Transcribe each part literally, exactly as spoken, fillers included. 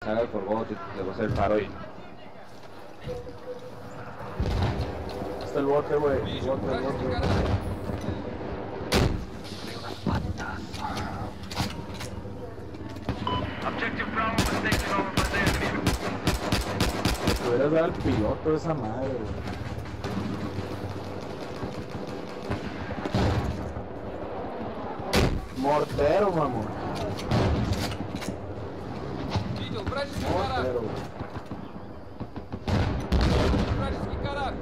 Haga el forgot y le voy a hacer el paro y... Está el bote, güey. El bote, el bote. Objective Bravo was taken over by the enemy. Le pudieras dar al piloto de esa madre, güey. Mortero, mamón. Видел вражеский корабль. Mortero, güey. Вражеский корабль.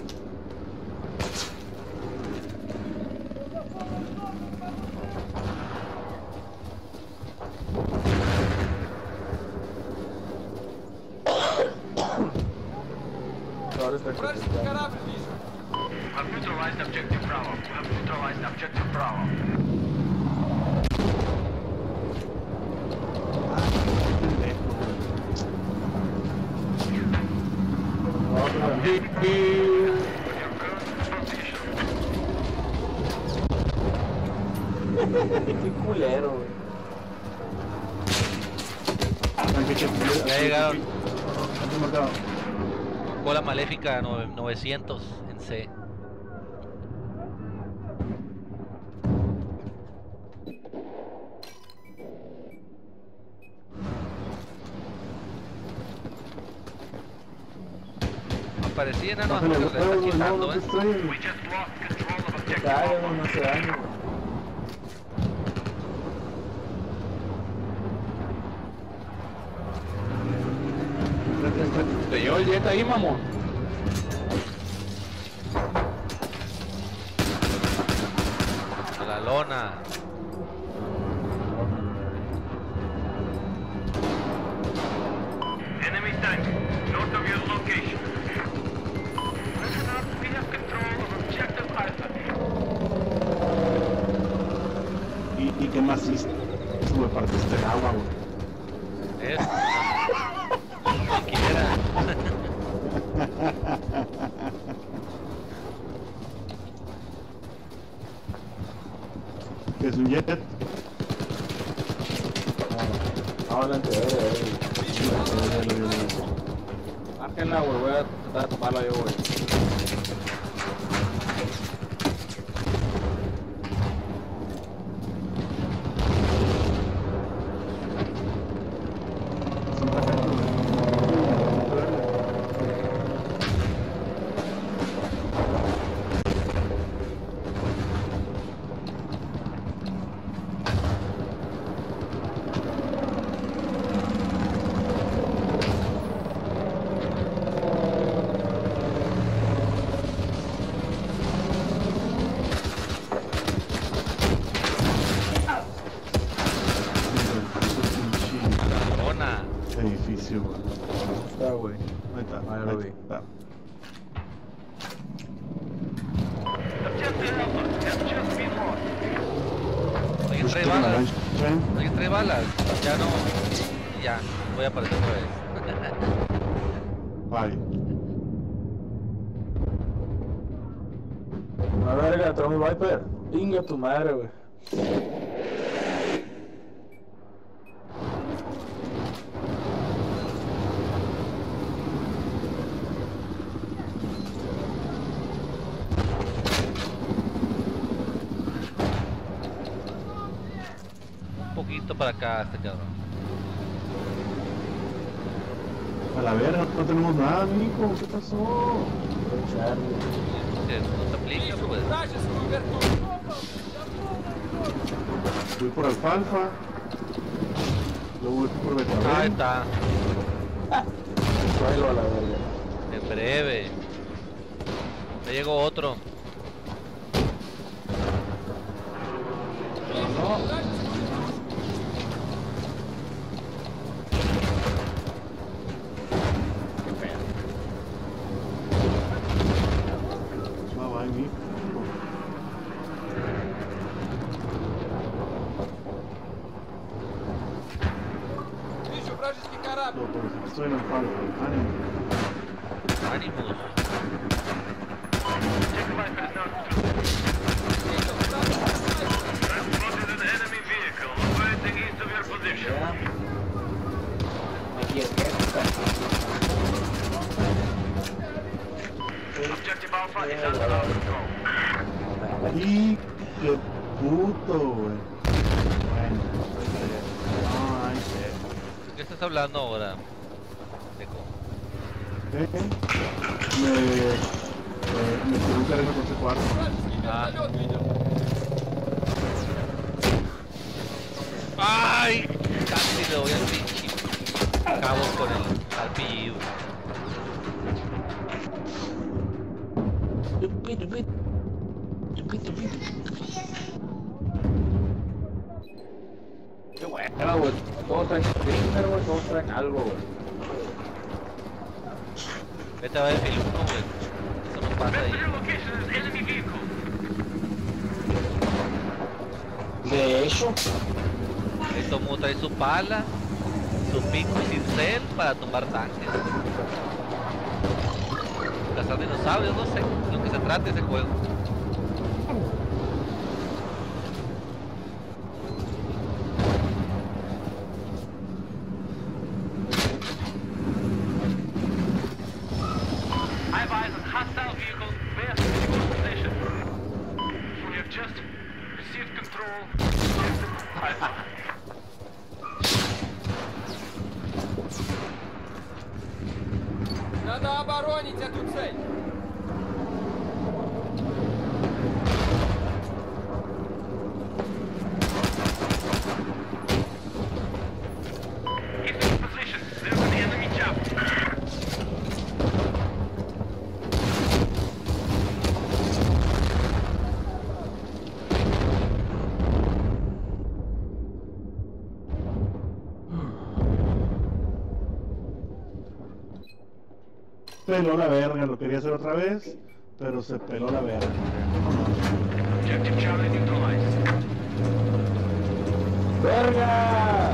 Ahora está Вражеский criticando. корабль вижу. I've neutralized Objective Bravo. I've neutralized Objective Bravo. Y- y- Your current position. Qué culero, güey. Ya llegaron. ¿Cuánto marcado? Cola maléfica nove- novecientos en C. Aparecía enano Bájale azul los que le está huevos, no, quitando, no te eh. estoy. We just lost control of Objective Cállate, Bravo. no hace daño, güey. Te llevo el jet ahí, mamón. A la lona. Enemy tank, north of your location. Listen up, we have control of Objective Alpha. ¿Y, y qué más hiciste? Sube partiste el agua, güey. Es. Siquiera. ¿Qué es un jet? Adelante, eh, eh. Márquenla, güey. Voy a tratar de tomarla yo, güey. La lona. Edificio, güey. Está, güey. Ahí está, Ahí lo vi. está. Objective Alpha has just been lost. Alguien trae Busca una balas. lancha, ¿eh? Alguien trae balas. Ya no. Ya. Voy a aparecer otra vez. Bye. A verga, Tommy Viper. Inga tu madre, güey. Un poquito para acá este cabrón. A la verga, no tenemos nada, mijo. ¿Qué pasó? Que no te aplica, pues. Вражескую вертушку. Voy por alfalfa. Luego voy por Ahí betabel. está. Suelo a la verga. En breve. Ya llegó otro. Va, va, mijo. Вижу вражеский корабль. Loco, estoy en alfalfa. Ánimo. Ánimos. Objective Alpha is now Видел вражеский снайпер. I've spotted an enemy vehicle operating east of your position. Me Objective Alpha is under our control. Y qué puto, güey. Bueno, no, en serio. ¿De qué estás hablando ahora? Deco. ¿Eh? Me, eh, me tiró un carrero con ese cuarto. Вражеский А. вертолет видел. ¡Ay! Casi le doy al pinche cabo con el alpillo. Qué bueno, güey. Todos traen sticker, güey. Todos traen algo, güey. Vete a ver el uno, güey. Eso no pasa Best ahí. your location is enemy vehicle. De hecho, Esto como trae su pala, su pico y cincel para tumbar tanques. Cazar dinosaurios, no sé, lo que se trata ese juego. I advise on hostile vehicle west of your position. We have just received control. Objective Alpha. Надо оборонить эту цель. Keep in position. There's an enemy chopper. Peló la verga, lo quería hacer otra vez, pero se peló la verga. Objective Charlie neutralized. ¡verga!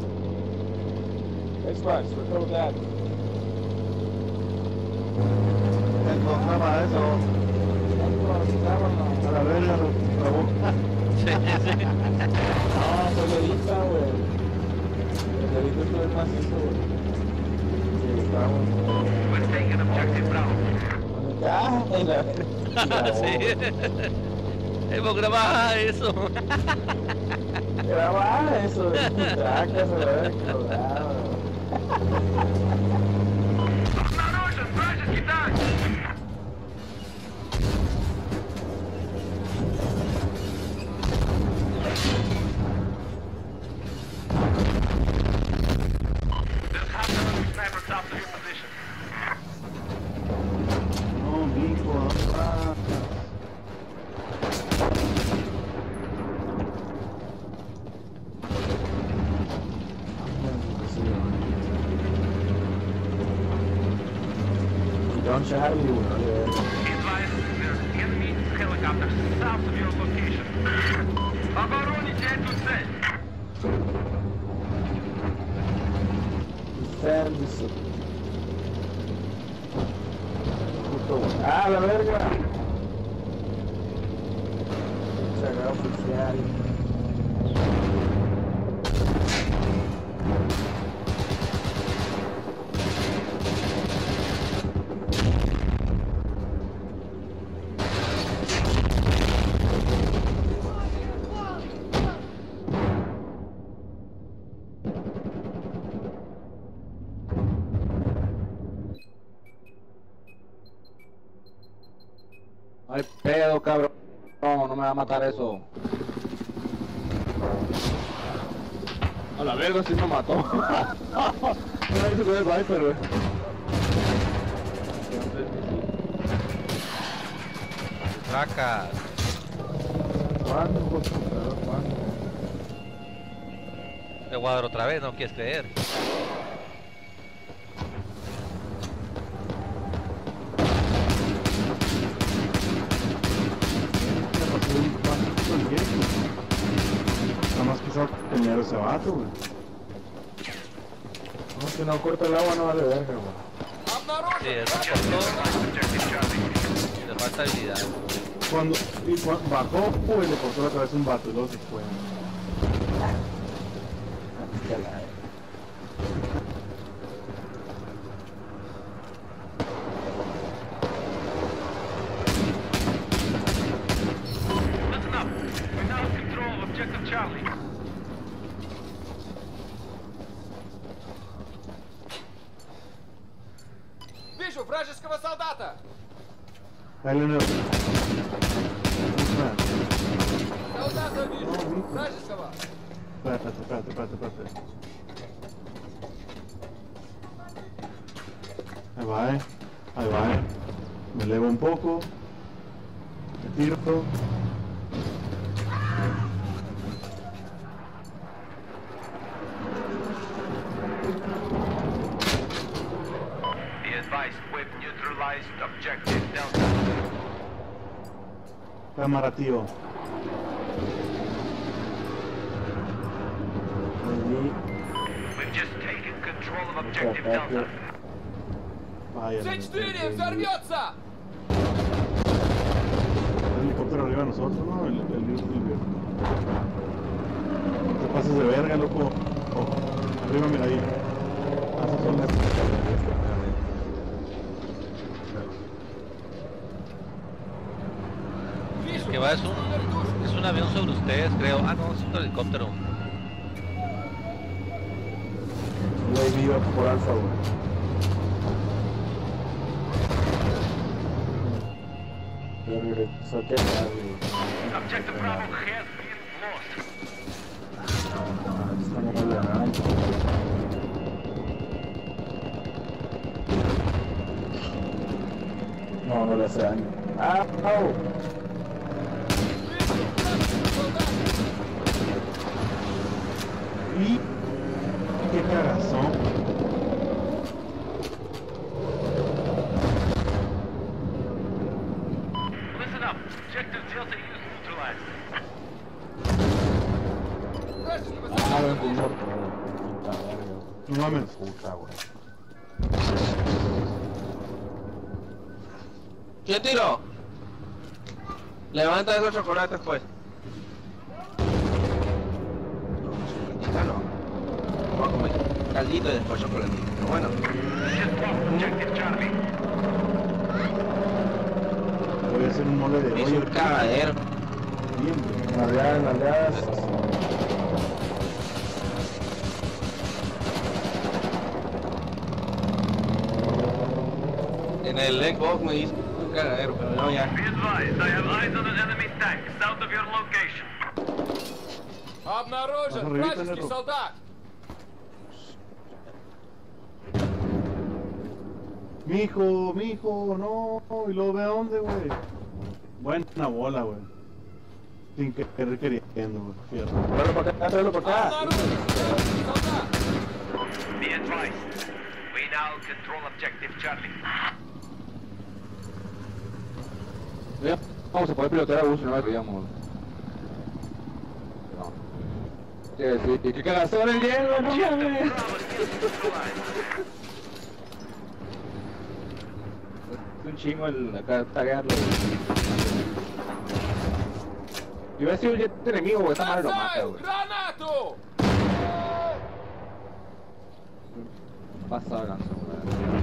Xbox, record that. Entonces, para eso, a la verga, lo trabó. Sí, sí. No, Federita, güey. Federita es lo más hizo, güey. Sí, está bueno. We're taking objective Bravo. Ah, en la Sí. Hemos grabado eso. grababa eso, de tracas, ¿verdad? Colorado. Осторожно, вражеский танк! There's half the enemy sniper south of your position. No, mijo, ah. John Charlie, güey. Be advised, there's enemy helicopters south of your location. Обороните эту цель! Service. Puto, güey. ¡Ah, la verga! Sagrado oficial. No hay pedo, cabrón. No, no me va a matar eso. A la verga, sí me mató. No hizo con el Viper, güey. Tracas. ¿Cuándo, computador? ¿Cuándo? Te voy a dar otra vez, no quieres creer. Nada más quiso pelear ese vato, güey. No, si no corta el agua no vale verga, güey. Sí, Обнаружен eso вражеский cortó. Objective Charlie. Le falta habilidad. Cuando y cua- bajó, pues le cortó otra vez un vato y luego se fue. Ya la- вражеского солдата! Dale, no. Солдата вижу! Вражеского! Espérate, espérate, espérate, espérate. Ahí va, eh. Ahí va, eh. Me elevo un poco. Me tiro. Be advised, we've neutralized objective Delta. Cámara, tío. We've just taken control of objective Delta. Vaya. Ц четыре! Взорвется! El helicóptero arriba de nosotros, ¿no? El, el Dios del viejo. No te pases de verga, loco. Oh, arriba, mira ahí. Ah, esos son las... Вижу! Que va es un, es un avión sobre ustedes, creo. Ah, no, es un helicóptero. U A V va por alfa, güey. Ya regresó aquí atrás, güey. Objective Bravo has been lost. Estamos en la naranja. No, no le hace daño. ¡Ah! ¡Au! Y... ¡Qué cagazón! Listen up. Objective Delta is neutralized. Вражеского Ah, солдата! ven, un muerto, güey. Puta verga, No mames. güey. Puta, güey. ¿Quién tiró? Levanta esos chocolates, pues. No, no. Vamos a comer caldito y después chocolatito. Pero bueno. Just lost objective Charlie. Voy a hacer un mole de Es un pollo. cagadero. Bien, En realidad, en realidad, En el Xbox me hizo un cagadero, pero no ya. Be advised, I have eyes on an enemy tank south of your location. Обнаружен! Ага, ревит, Вражеский нету. солдат! Mijo, mijo, no. Y luego ve a dónde, güey. Buena bola, güey. Sin querer queriendo, güey. Fierro. tráelo para acá, tráelo para acá. Обнаружен! Вражеский солдат! Be advised, we now control objective Charlie. Ya, vamos a poder pilotear a gusto, no deberíamos. No. Sí, sí, ¿qué cagazón el Diego? No mames. Bravo is neutralized. Es un chingo el acá taguearlo. Yo hubiera sido un jet enemigo, güey, esa madre lo mata, Бросаю güey. гранату! Pasa de lanza, güey.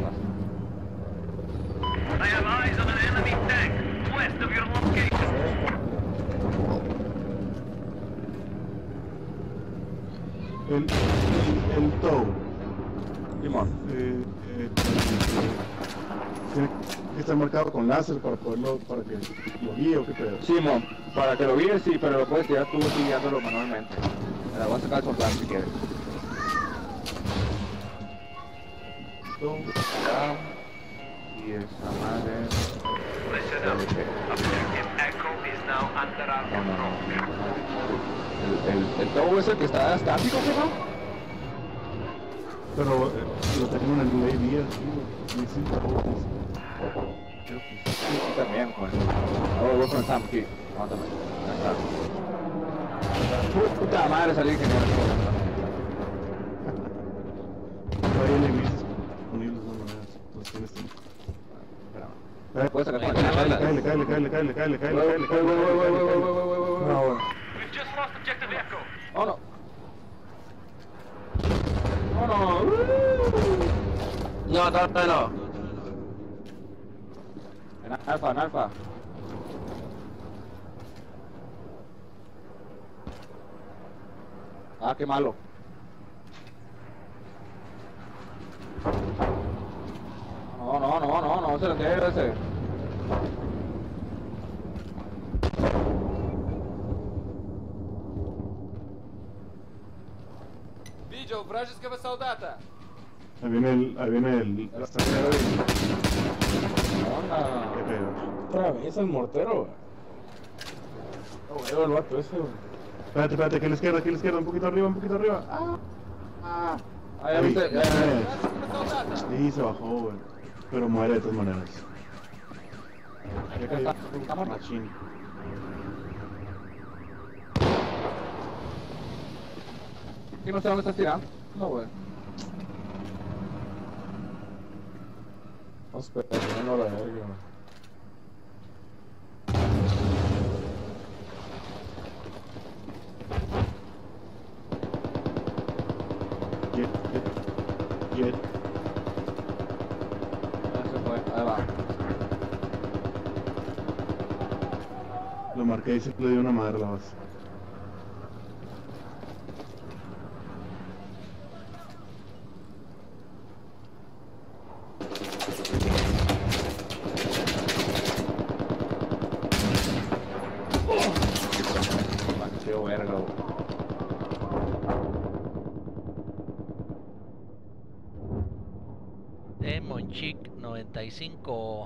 I have eyes on an enemy tank west of your location. El, el, el tow. Simón. Eh, eh, tiene que estar marcado con láser para poderlo, para que lo guíe o qué pedo. Simón, para que lo guíes, sí, pero lo puedes tirar tú así guiándolo manualmente. Me la voy a sacar el soldado si quieres. Tow, down. Y esa madre. Listen up. Objective Echo is now under our No, no, no. control. El, el, el tow es el que está estático, ¿no? Pero eh, lo tengo en el U A V así, güey. Y sí, todo eso. Creo que sí, sí, también, güey. Ahora voy con el Sam aquí. Aguántame. Ahí está. Puta madre, salí ingeniero. Hay enemigos disponibles de todas maneras. Los tienes tú. Espérame. Puedes sacar con Cáele, Cáele, cáele, cáele, cáele, cáele, cáele, cáele, cáele, cáele, Wey, wey, wey, wey, wey, cáele, wey, wey, wey, wey, wey. No, güey. We've just lost objective Echo. Oh, no. Oh, no. No, no, no, no. En alfa, en alfa. Ah, qué malo. No, no, no, no, certero ese. Видел вражеского солдата. Ahí viene el, ahí viene el extranjero y... Onda. ¿Qué pedo? Otra vez el mortero, güey. No, veo el vato ese, güey. Espérate, espérate, aquí a la izquierda, aquí a la izquierda, un poquito arriba, un poquito arriba. Ah, ah. Ah, ya viste, ya, ya, ya. Вражеского солдата. Sí, se bajó, güey. Pero muere de todas maneras. Ya cayó. Machín. Y no sé dónde estás tirando. No, güey. No, espera, no la verga, güey. Jet, jet, jet. Ya se fue, ahí va. Lo marqué y se le dio una madre la base. Qué verga, güey. Demon Chick noventa y cinco.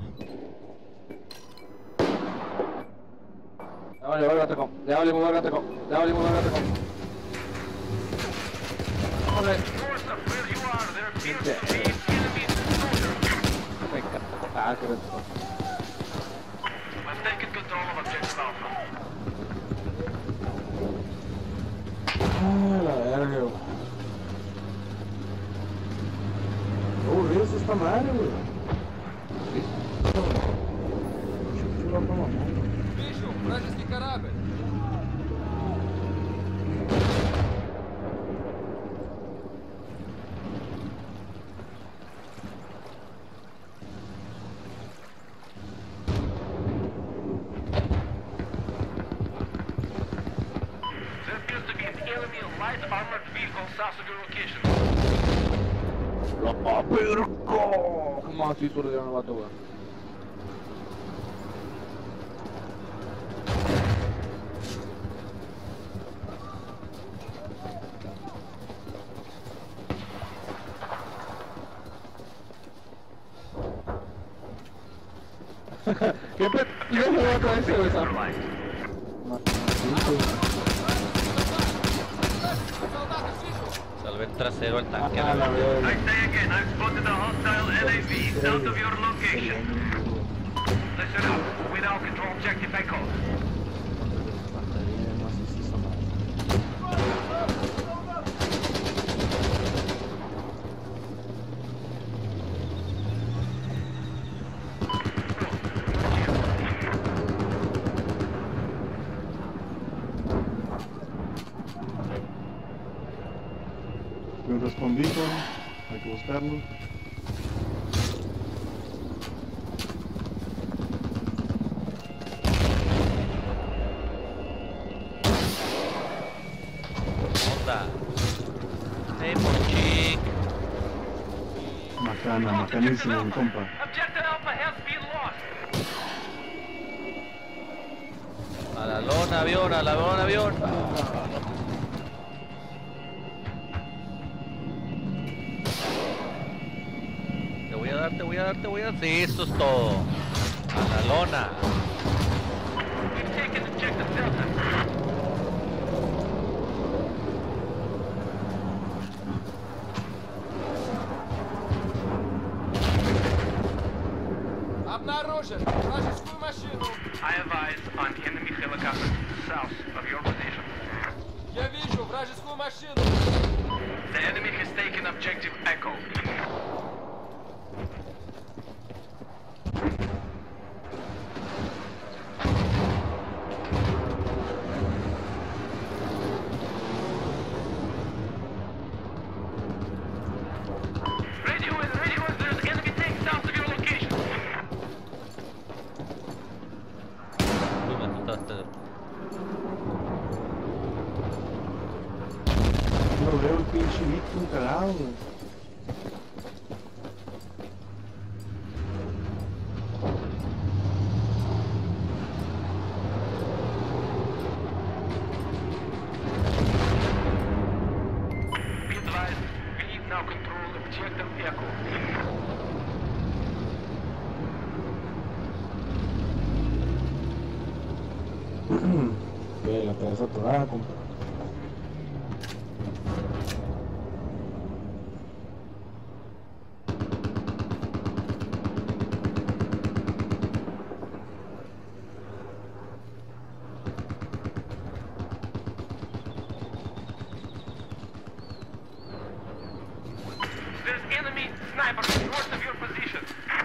Ya vale, verga, Teco. Ya vale, verga, Teco. Ya vale, verga, Teco. Joder. North of where you are, there appears Yeah. to be enemy soldiers. Me cago en esto. I've taken control of objective Alpha. Ah, la verga, güey. Qué aburrido es esta madre, güey. Chulo, no, mamá. Вижу вражеский корабль. There appears to be an enemy light armored vehicle south of your location. ¡La verga! ¿Cómo así se le dieron al vato, güey? ¿Qué pendejo le va a traer ese, güey? Вражеского солдата вижу. Salvé el trasero al tanque. Ah, la verga. I say again, I've spotted a hostile L A V south of your location. Listen up. We now control objective Echo. Fantasía, no sé si esa madre. Y un respondito, hay que buscarlo. Onda. Demon Chick. Macana, macanísimo, mi compa. Objective Alpha has been lost. A la lona, avión, a la lona, avión. Te voy a dar, te voy a dar, te voy a dar. Sí, eso es todo. A la lona. We've taken objective Delta. Обнаружен вражескую машину. I advise on enemy helicopter south of your position. Я вижу вражескую машину. The enemy has taken objective Echo. Radio in, radio in, there's enemy tank south of your location. Uy, me asustaste. No veo el pinche Víctor cagado, güey. Echo. Que la cabeza atorada, compa. There's enemy snipers north of your position.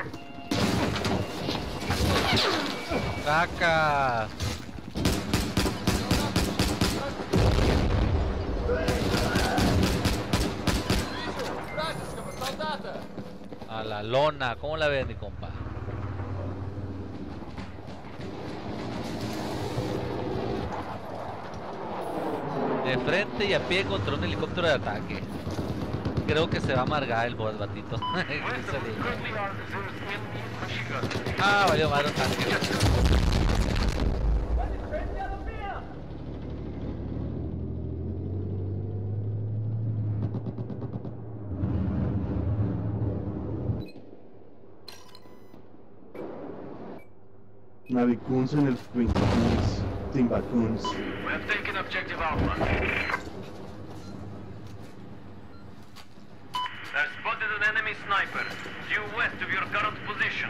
¡Caca! Вражеского солдата! A la lona, ¿cómo la ves, mi compa? De frente y a pie contra un helicóptero de ataque. Creo que se va a amargar el boss, batito. West of currently are there's enemy machine guns. Ah, valió madre un tanque. Navicuns en el Twinkuns. Timbacuns. We have taken objective Alpha. I've spotted an enemy sniper due west of your current position.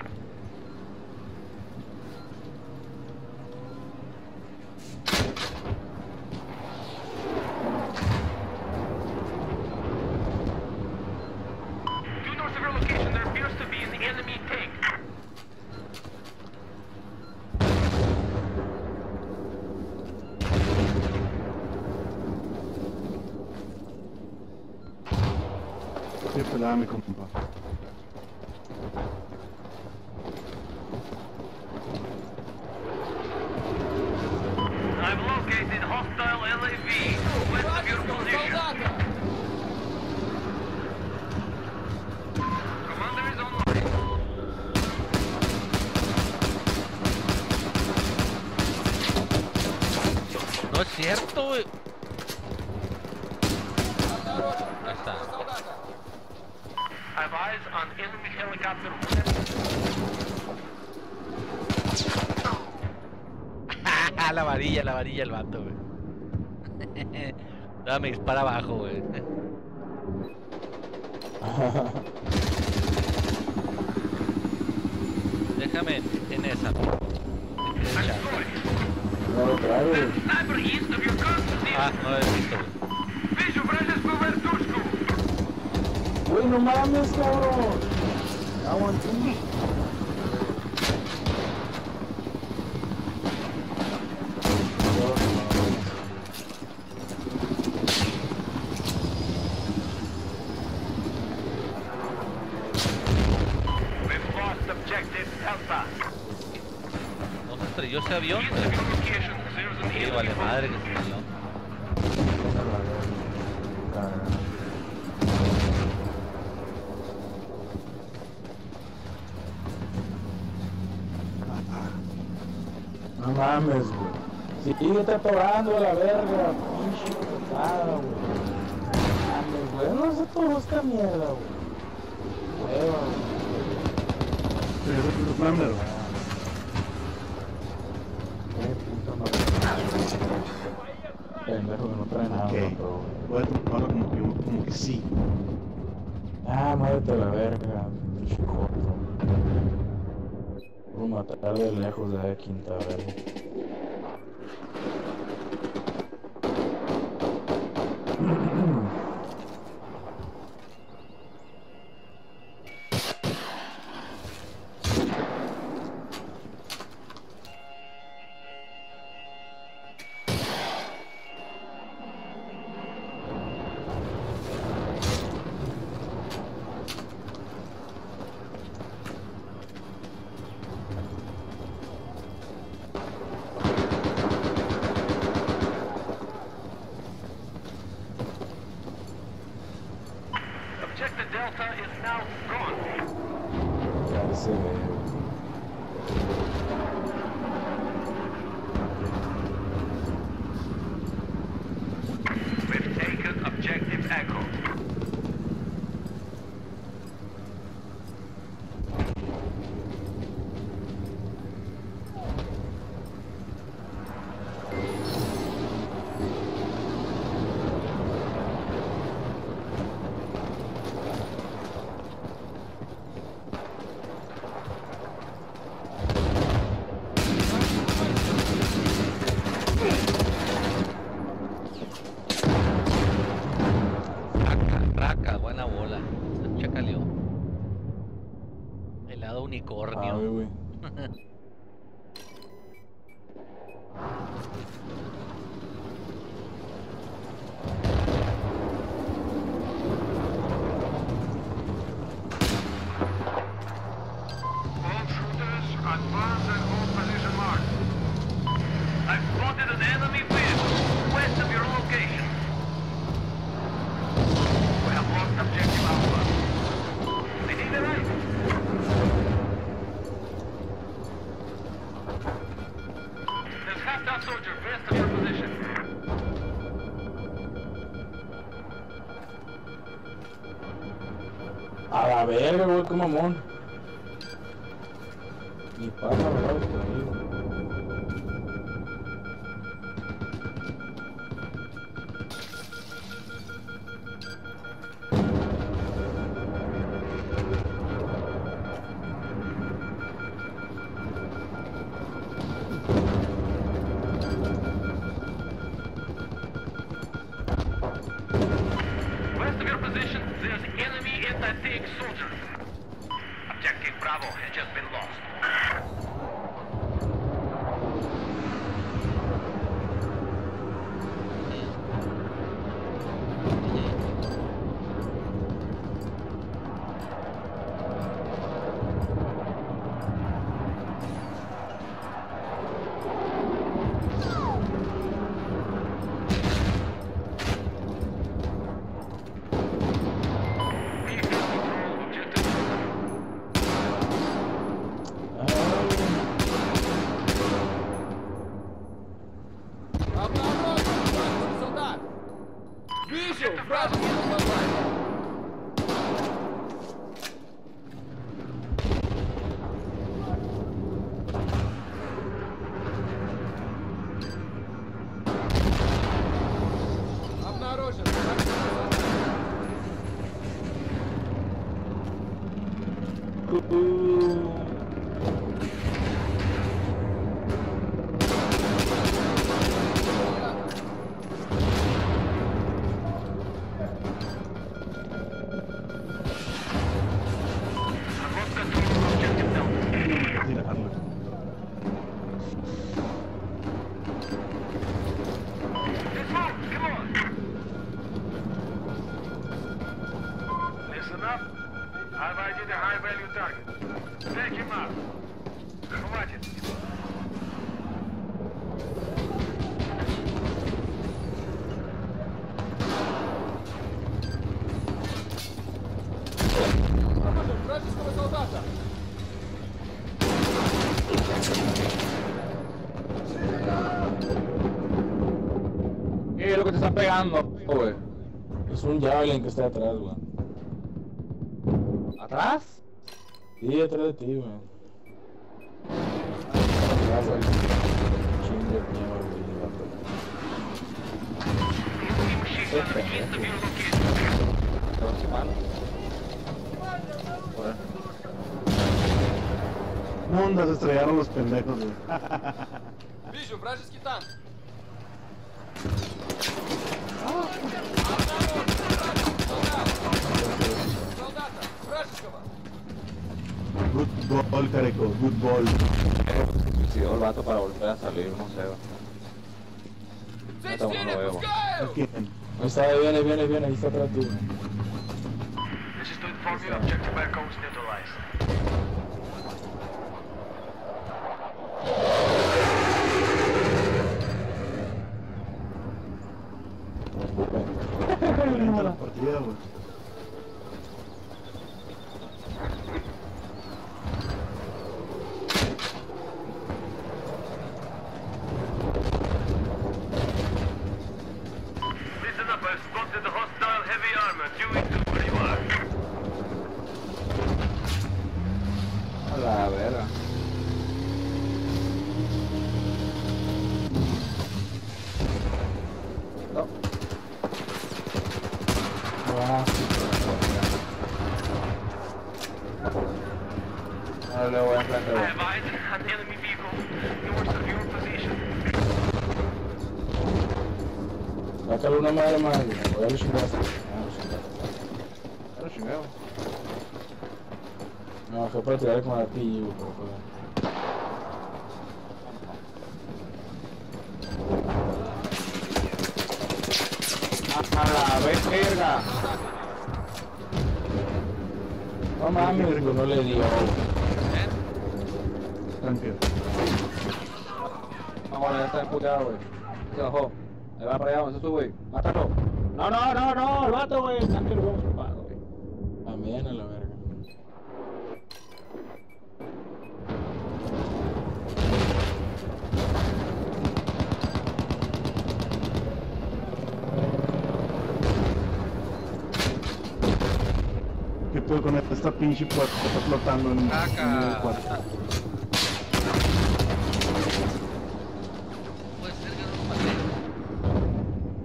Due north of your location, there appears to be an enemy tank. Qué pelada, mi compa. I've located hostile L A V west of your Вражеского position. солдата! Commander is online. No es cierto, güey. Обнаружен! Ahí está. Вражеского солдата! I've eyes on enemy helicopter. La varilla, la varilla el vato, güey. No, me dispara abajo, güey. Déjame en esa. I'm Derecha. sorry. No lo traigo. There's a sniper east of your current Ah, position. no lo he visto, güey. Вижу вражескую вертушку. Güey, no mames, cabrón. Aguanté. We've lost objective Delta. ¿No se estrelló ese avión? East of your location, there's an Sí, enemy vale boat. madre que se estrelló. No mames, güey. Síguete atorando a la verga, pinche putada, güey. No mames, güey. No se atoró esta mierda, güey. Hueva, güey. Pero es tu Flamler. Qué puta madre. Pendejo que no trae nada, Ok. pero, güey. Voy a tomarlo como que, como que sí. Ah, muévete a la verga, pinche corto. Voy a matar de lejos de la quinta, verga. Objective Delta is now gone. Ya se ve, güey. We've taken objective Echo. unicornio. Ay, güey. All shooters, advance and hold position mark. I've spotted an enemy vehicle west of your location. We have lost objective Alpha. They need a right. There's hostile soldier west of your position. A la verga, güey, qué mamón. Ni pasa, ¿verdad? Conmigo. West of your position, there's enemy anti-tank soldier. Objective Bravo has just been lost. Обнаружен вражеский солдат! Вижу вражеский солдат! Обнаружен вражеский солдат! Lost control of objective Delta. Tirarlo. Let's move! Come on! Listen up. I've ID the high-value target. Take him out. Хватит. Обнаружен вражеского солдата! ¿Qué es lo que te están pegando, güey? Es un Javelin que está atrás, güey. ¿Atrás? Sí, atrás de ti, güey. Atrás, güey. Chingo de mierda, güey. Enemy machine gun east of your location. ¿Te vas quemando? Joder. Mundas estrellaron los pendejos, güey. Вижу вражеский танк! Солдата! Вражеского! Good ball, careco, good ball. Suicidó el vato para volver a salir, no sé. Цель Это в теле, bueno, veo. пускаю! ¿Quién? Ahí está, ahí viene, viene, viene, ahí está atrás de ti, güey. This is to inform you objective Echo is neutralized. Termina la partida, güey. Listen up, I've spotted the hostile heavy armor due to where you are. A la verga. No. Ah, Ahora le voy a enfrentar, I güey. have eyes on enemy vehicle north of your position. sácale una madre más, güey. Voy a ver si lo hace. Ah, sí, Claro, chingado. No, fue para tirar con artillo, por favor. A la verga. No mames, güey, no le dio. Tranquilo. Vamos, ya está empujado, güey. Se bajó. Ahí va para allá, ¿dónde se sube, güey? Mátalo. No, no, no, no, el vato, güey. Tranquilo, vamos ocupado, güey. También a la verga. ¿Qué pedo con esta pinche puerta que está flotando en en el Caca. cuarto? Puede ser que no lo maté.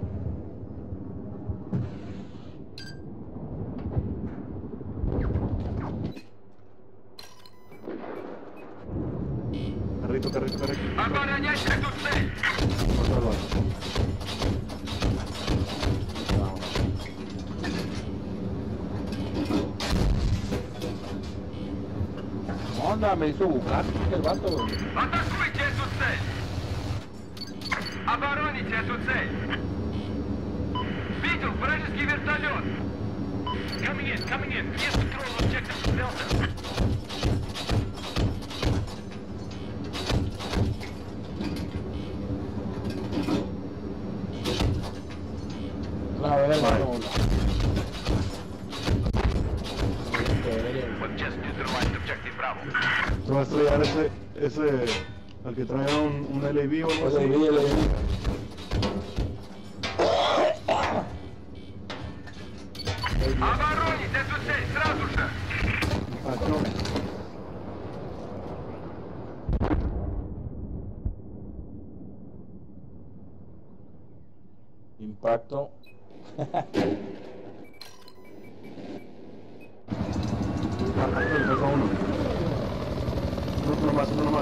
Carrito, carrito, carrito. Обороняйте эту цель! Otro lado. ¿Qué onda? Me hizo buscar el vato, güey. Атакуйте эту цель! Обороните эту цель! Видел вражеский вертолет! Coming in, coming in! Yes, control objective Delta! La verga, no. We've just neutralized objective Bravo. Se va a estrellar ese, ese, al que traiga un, un L A V o algo Pues ahí así. vi, ahí vi. Оборонить эту цель сразу же! Ah, no. Impacto. Ah, le falta uno. Uno, uno más, uno más.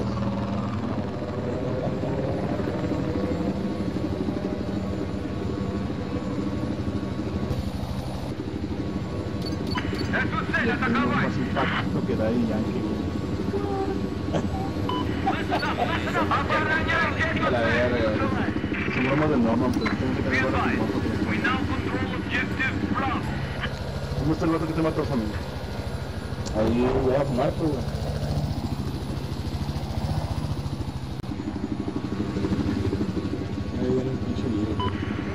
Эту цель Uno атаковать! más impacto que da ahí, Yankee. Обороняйте эту La цель! verga. Son bromas del Norman, pero tengo que Be tener la advised, moto. we now control objective Bravo. ¿Cómo está el vato que te mató, amigo? Ahí voy a fumar, pues, güey. Ahí viene un pinche lío, güey.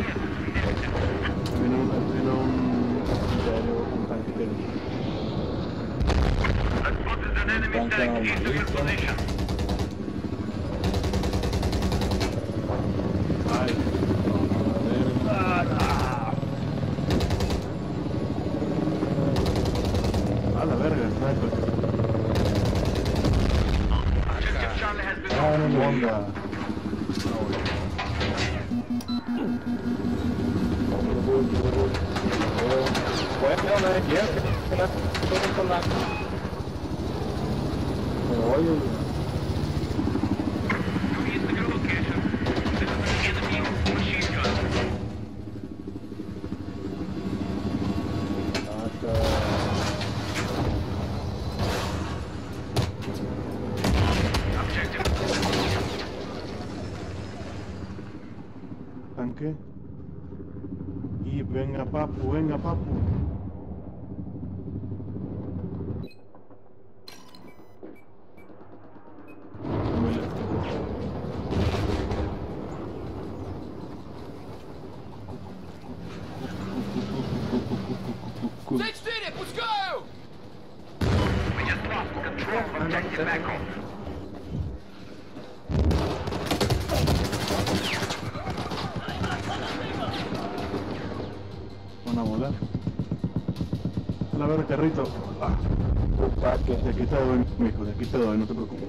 Viene un, viene un, un tanque que... I've spotted an enemy tank into your position. Ay, a la verga, sniper. Objective Charlie has been Ah, no, no, Onda. Pues, no, no es cierto. Que la todo con la... Me voy, güey. Use the good location. This is an enemy machine gun. Acá. Objective. Tanque. Y venga papu, venga papu. Muy lejos. Т четыре, пускаю! We just lost control of objective Echo. Una bola. A la verga, carrito. Ah, Ataque. de aquí te doy, mijo, de aquí te doy, no te preocupes.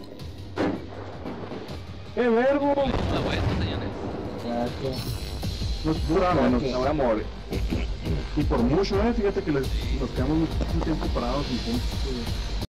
¡Qué vergo! Una vuelta, señores. Ataque. Nos dura menos. Ahora more. Y por mucho, eh, fíjate que les, nos quedamos mucho tiempo parados sin puntos.